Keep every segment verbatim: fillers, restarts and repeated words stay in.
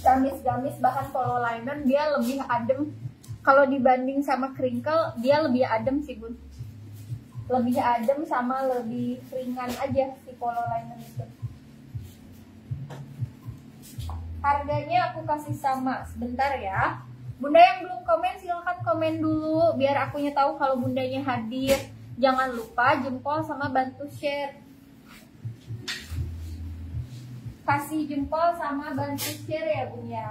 gamis-gamis bahan polo linen, dia lebih adem. Kalau dibanding sama crinkle, dia lebih adem sih bun. Lebih adem sama lebih ringan aja si polo linen itu. Harganya aku kasih sama. Sebentar ya. Bunda yang belum komen silahkan komen dulu biar akunya tahu kalau bundanya hadir. Jangan lupa jempol sama bantu share. Kasih jempol sama bantu share ya bun ya.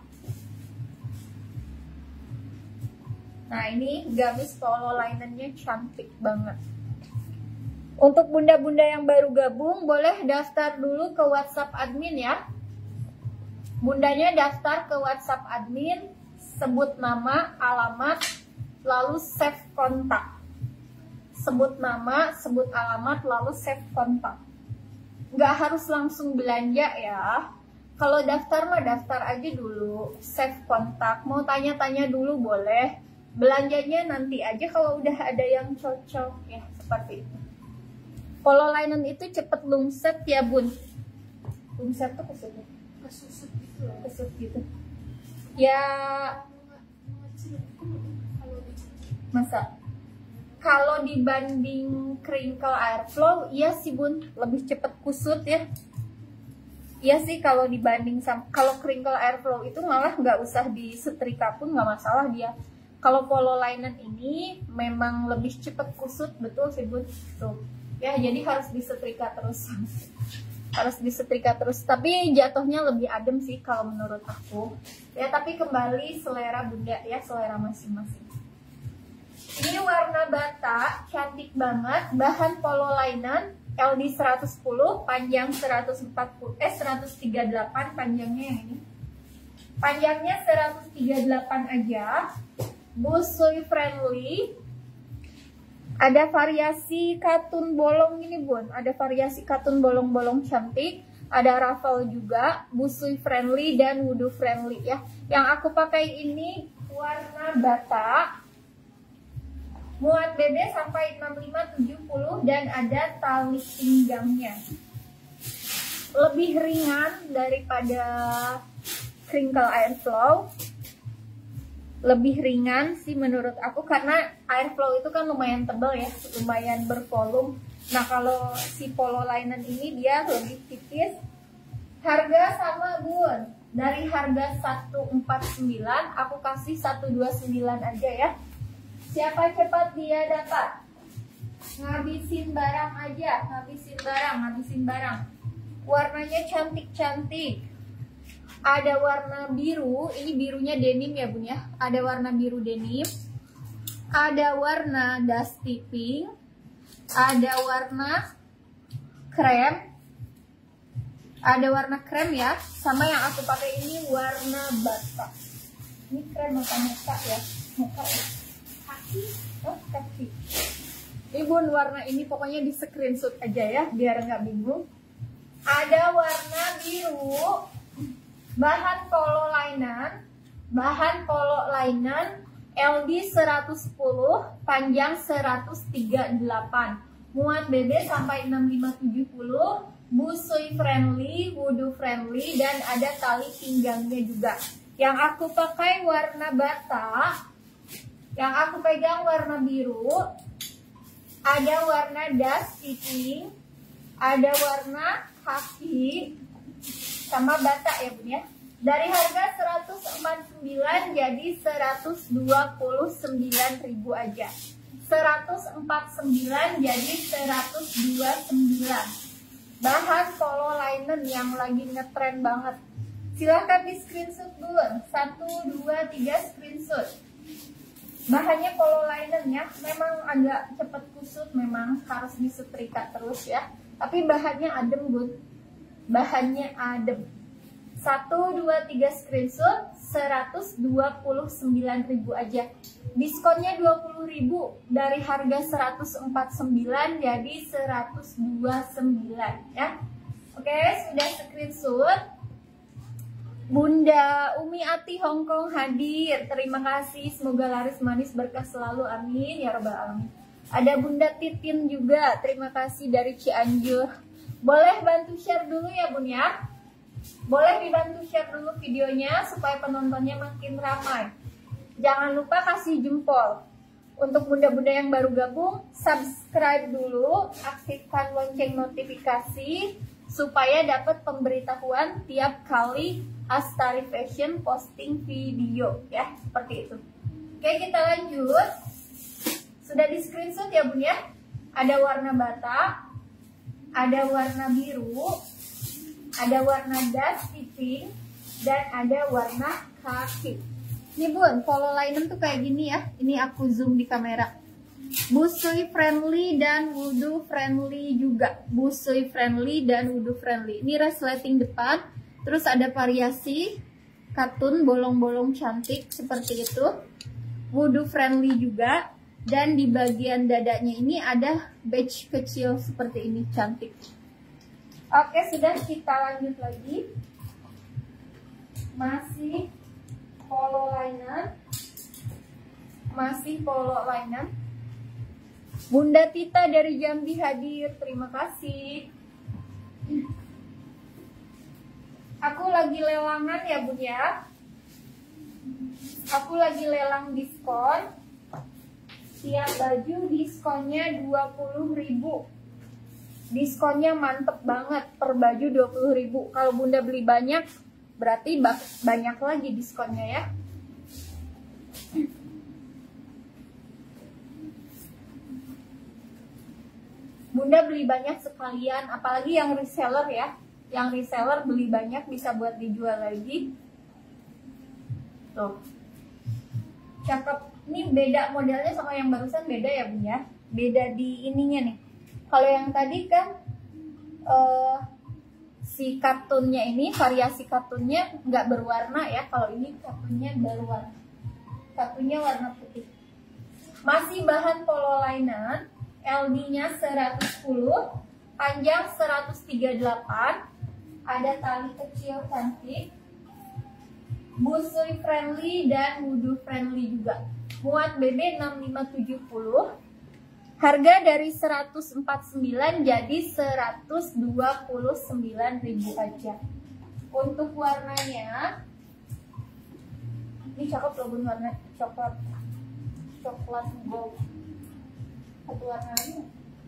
Nah ini gamis polo linennya cantik banget. Untuk bunda-bunda yang baru gabung boleh daftar dulu ke WhatsApp admin ya. Bundanya daftar ke WhatsApp admin, sebut nama, alamat, lalu save kontak. Sebut nama, sebut alamat, lalu save kontak. Nggak harus langsung belanja ya. Kalau daftar mah daftar aja dulu, save kontak. Mau tanya-tanya dulu boleh. Belanjanya nanti aja kalau udah ada yang cocok ya, seperti itu. Polo linen itu cepet lungset ya bun. Lungset tuh kesut, kesut gitu, kesut gitu. Ya, masa? Kalau dibanding crinkle airflow, iya sih bun, lebih cepet kusut ya. Iya sih kalau dibanding sama, kalau crinkle airflow itu malah nggak usah disetrika pun nggak masalah dia. Kalau polo linen ini memang lebih cepet kusut, betul sih bun. Tuh. Ya jadi harus disetrika terus. Harus disetrika terus. Tapi jatuhnya lebih adem sih kalau menurut aku. Ya tapi kembali selera bunda ya, selera masing-masing. Ini warna bata, cantik banget. Bahan polo linen, L D seratus sepuluh, panjang seratus empat puluh, eh seratus tiga puluh delapan panjangnya yang ini. Panjangnya seratus tiga puluh delapan aja. Busui friendly. Ada variasi katun bolong ini bun. Ada variasi katun bolong-bolong cantik. Ada ruffle juga. Busui friendly dan wudu friendly ya. Yang aku pakai ini warna bata. Muat B B sampai enam puluh lima tujuh puluh dan ada tali pinggangnya. Lebih ringan daripada crinkle airflow. Lebih ringan sih menurut aku karena airflow itu kan lumayan tebal ya, lumayan bervolume. Nah kalau si polo linen ini dia lebih tipis. Harga sama bun, dari harga seratus empat puluh sembilan aku kasih seratus dua puluh sembilan aja ya. Siapa cepat dia dapat. Ngabisin barang aja, ngabisin barang, ngabisin barang. Warnanya cantik-cantik. Ada warna biru, ini birunya denim ya bun ya. Ada warna biru denim. Ada warna dusty pink. Ada warna krem. Ada warna krem ya. Sama yang aku pakai ini warna bata. Ini krem apa muka ya? Muka ya. Kaki. Oh kaki. Ini bun warna ini pokoknya di screenshot aja ya. Biar nggak bingung. Ada warna biru. Bahan polo linen, bahan polo linen L D seratus sepuluh, panjang seratus tiga puluh delapan, muat B B sampai enam puluh lima tujuh puluh, busui friendly, wudu friendly dan ada tali pinggangnya juga. Yang aku pakai warna bata, yang aku pegang warna biru, ada warna dusty pink, ada warna khaki sama bata ya bun ya. Dari harga seratus empat puluh sembilan jadi seratus dua puluh sembilan ribu aja. seratus empat puluh sembilan jadi seratus dua puluh sembilan. Bahan polo linen yang lagi ngetren banget. Silahkan di screenshot dulu. satu, dua, tiga screenshot. Bahannya polo linen ya. Memang agak cepet kusut, memang harus disetrika terus ya. Tapi bahannya adem bun. Bahannya adem. Satu, dua, tiga screenshot seratus dua puluh sembilan ribu aja. Diskonnya dua puluh ribu dari harga seratus empat puluh sembilan jadi seratus dua puluh sembilan ya. Oke, sudah screenshot. Bunda Umi Ati Hongkong hadir. Terima kasih, semoga laris manis berkah selalu, amin ya robbal alamin. Ada Bunda Titin juga, terima kasih dari Cianjur. Boleh bantu share dulu ya bun ya. Boleh dibantu share dulu videonya supaya penontonnya makin ramai. Jangan lupa kasih jempol. Untuk bunda-bunda yang baru gabung, subscribe dulu, aktifkan lonceng notifikasi supaya dapat pemberitahuan tiap kali Astari Fashion posting video ya, seperti itu. Oke, kita lanjut. Sudah di screenshot ya bun ya. Ada warna bata, ada warna biru, ada warna dusty pink, dan ada warna khaki. Nih bun, polo linen tuh kayak gini ya. Ini aku zoom di kamera. Busui friendly dan wudu friendly juga. Busui friendly dan wudu friendly. Ini resleting depan. Terus ada variasi katun bolong-bolong cantik seperti itu. Wudu friendly juga. Dan di bagian dadanya ini ada badge kecil seperti ini, cantik. Oke, sudah, kita lanjut lagi. Masih polo linen, masih polo linen. Bunda Tita dari Jambi hadir, terima kasih. Aku lagi lelangan ya bun ya. Aku lagi lelang diskon. Tiap baju diskonnya dua puluh ribu. Diskonnya mantep banget, per baju dua puluh ribu. Kalau bunda beli banyak, berarti banyak lagi diskonnya ya. Bunda beli banyak sekalian, apalagi yang reseller ya. Yang reseller beli banyak bisa buat dijual lagi. Tuh. Cakep. Ini beda modelnya sama yang barusan, beda ya bun ya. Beda di ininya nih. Kalau yang tadi kan uh, si katunnya ini, variasi katunnya nggak berwarna ya. Kalau ini katunnya berwarna. Katunnya warna putih. Masih bahan polo linen. L D-nya seratus sepuluh, panjang seratus tiga puluh delapan. Ada tali kecil cantik. Busui friendly dan wudu friendly juga. Muat B B enam lima tujuh nol. Harga dari seratus empat puluh sembilan jadi seratus dua puluh sembilan ribu aja. Untuk warnanya, ini cakep loh bun, warna coklat, coklat gold. Satu warna lagi.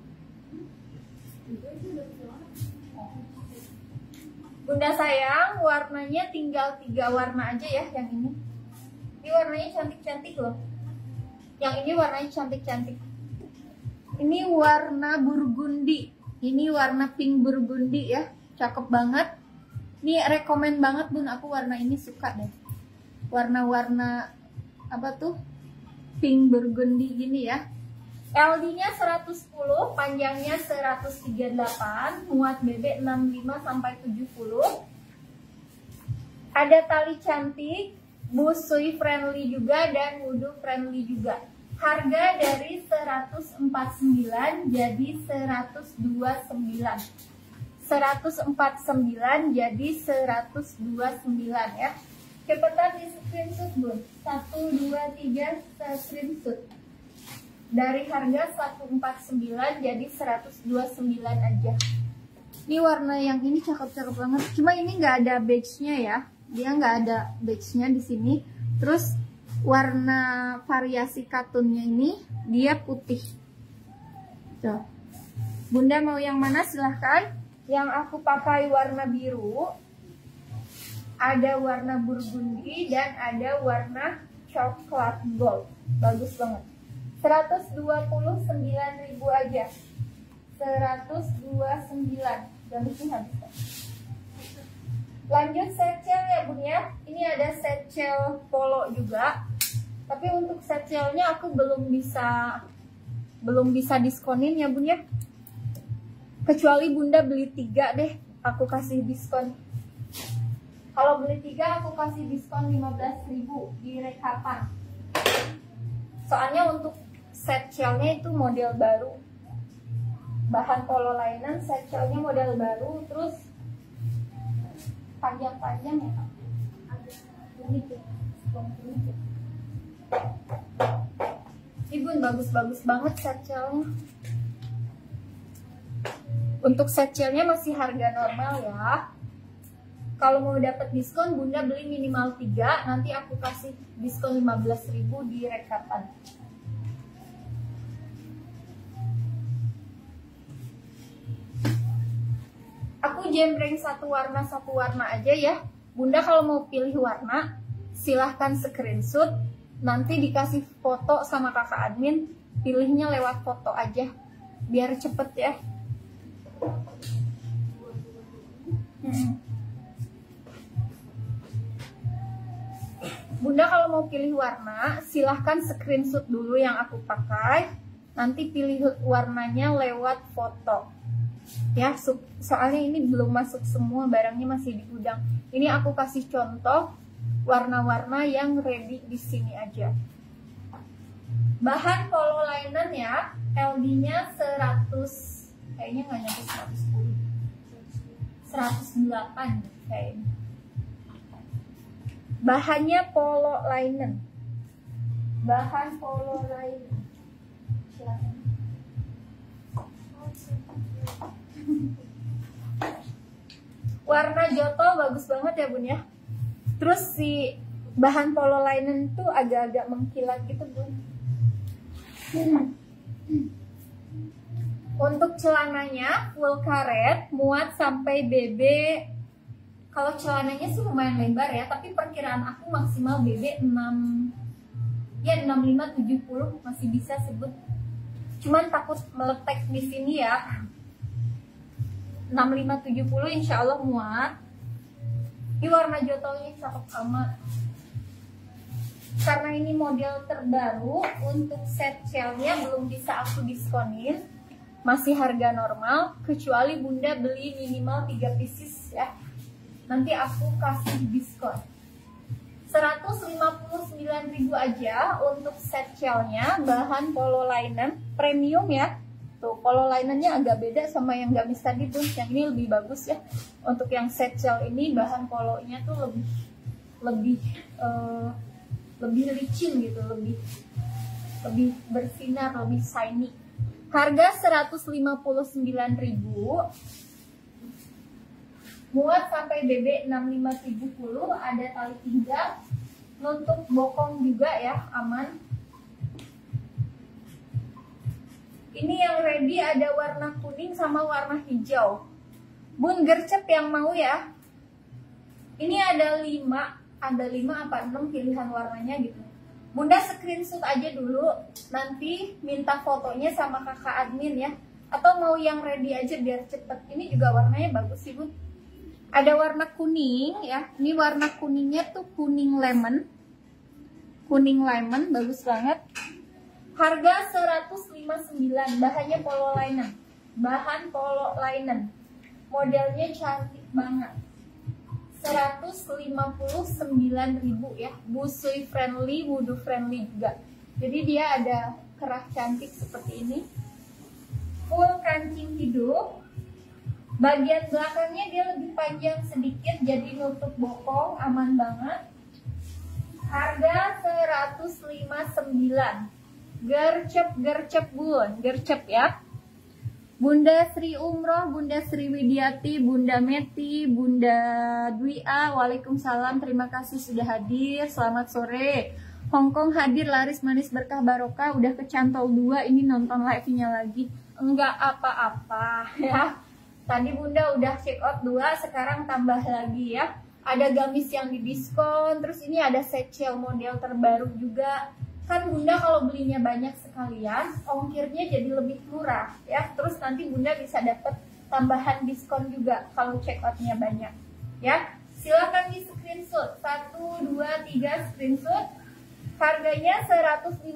Bunda sayang, warnanya tinggal tiga warna aja ya yang ini. Ini warnanya cantik-cantik loh. Yang ini warnanya cantik-cantik. Ini warna burgundi. Ini warna pink burgundi ya. Cakep banget. Ini rekomen banget bun, aku warna ini suka deh. Warna-warna apa tuh? Pink burgundi gini ya. L D-nya seratus sepuluh, panjangnya seratus tiga puluh delapan, muat B B enam puluh lima sampai tujuh puluh. Ada tali cantik, busui friendly juga dan wudu friendly juga. Harga dari seratus empat puluh sembilan jadi seratus dua puluh sembilan. seratus empat puluh sembilan jadi seratus dua puluh sembilan ya. Cepetan di screenshot bun. satu dua tiga screenshot. Dari harga seratus empat puluh sembilan jadi seratus dua puluh sembilan aja. Ini warna yang ini cakep-cakep banget. Cuma ini nggak ada badge-nya ya. Dia nggak ada badge-nya di sini. Terus warna variasi katunnya ini dia putih. Tuh. Bunda mau yang mana silahkan. Yang aku pakai warna biru. Ada warna burgundi dan ada warna coklat gold. Bagus banget. seratus dua puluh sembilan ribu aja. seratus dua puluh sembilan. Dan ini habis. Lanjut satchel ya bun ya. Ini ada satchel polo juga. Tapi untuk satchelnya aku belum bisa belum bisa diskonin ya bun ya. Kecuali bunda beli tiga deh, aku kasih diskon. Kalau beli tiga aku kasih diskon lima belas ribu di rekapan. Soalnya untuk satchelnya itu model baru. Bahan polo linen, satchelnya model baru, terus panjang-panjang ya. Ini tuh, Ibu bagus-bagus banget satchelnya. Untuk satchelnya masih harga normal ya. Kalau mau dapat diskon, Bunda beli minimal tiga, nanti aku kasih diskon lima belas ribu di rekatan. Aku jembreng satu warna satu warna aja ya. Bunda kalau mau pilih warna, silahkan screenshot, nanti dikasih foto sama kakak admin, pilihnya lewat foto aja, biar cepet ya. Hmm. Bunda kalau mau pilih warna, silahkan screenshot dulu yang aku pakai, nanti pilih warnanya lewat foto. Ya, soalnya ini belum masuk semua, barangnya masih di gudang. Ini aku kasih contoh warna-warna yang ready di sini aja. Bahan polo linen ya, L D-nya seratus, kayaknya nggak nyampe seratus sepuluh, seratus delapan kayaknya. Bahannya polo linen, bahan polo linen. Warna joto bagus banget ya Bun ya. Terus si bahan polo linen tuh agak-agak mengkilat gitu Bun. Untuk celananya full karet, muat sampai B B. Kalau celananya sih lumayan lebar ya, tapi perkiraan aku maksimal B B enam, ya enam puluh lima tujuh puluh masih bisa sebut. Cuman takut meletek di sini ya. enam puluh lima tujuh puluh insya Allah muat. Ini warna jotonya cakep amat. Karena ini model terbaru, untuk set shellnya belum bisa aku diskonin, masih harga normal, kecuali Bunda beli minimal tiga pieces ya. Nanti aku kasih diskon seratus lima puluh sembilan ribu aja untuk set shellnya, bahan polo linen premium ya. Tuh, polo linennya agak beda sama yang gamis tadi Bun, yang ini lebih bagus ya. Untuk yang set shell ini bahan polonya tuh lebih lebih uh, lebih licin gitu, lebih lebih bersinar, lebih shiny. Harga seratus lima puluh sembilan ribu, muat sampai B B enam puluh lima tujuh puluh, ada tali pinggang, nutup bokong juga ya, aman. Ini yang ready ada warna kuning sama warna hijau. Bun gercep yang mau ya. Ini ada lima, ada lima apa enam pilihan warnanya gitu. Bunda screenshot aja dulu, nanti minta fotonya sama kakak admin ya. Atau mau yang ready aja biar cepet. Ini juga warnanya bagus sih Bun. Ada warna kuning ya. Ini warna kuningnya tuh kuning lemon. Kuning lemon bagus banget. Harga seratus lima puluh sembilan, bahannya polo linen. Bahan polo linen. Modelnya cantik banget. seratus lima puluh sembilan ribu ya. Busui friendly, wudu friendly juga. Jadi dia ada kerah cantik seperti ini. Full kancing hidup. Bagian belakangnya dia lebih panjang sedikit, jadi nutup bokong, aman banget. Harga seratus lima puluh sembilan. Gercep, gercep Bun, gercep ya. Bunda Sri Umroh, Bunda Sri Widiati, Bunda Meti, Bunda Dwi A, waalaikumsalam, terima kasih sudah hadir, selamat sore. Hongkong hadir, laris manis berkah barokah, udah kecantol dua, ini nonton live-nya lagi. Enggak apa-apa ya. Tadi Bunda udah check out dua, sekarang tambah lagi ya. Ada gamis yang didiskon, terus ini ada set shell model terbaru juga. Kan Bunda kalau belinya banyak sekalian, ongkirnya jadi lebih murah ya. Terus nanti Bunda bisa dapat tambahan diskon juga kalau check outnya banyak ya. Silakan di screenshot, satu, dua, tiga screenshot. Harganya seratus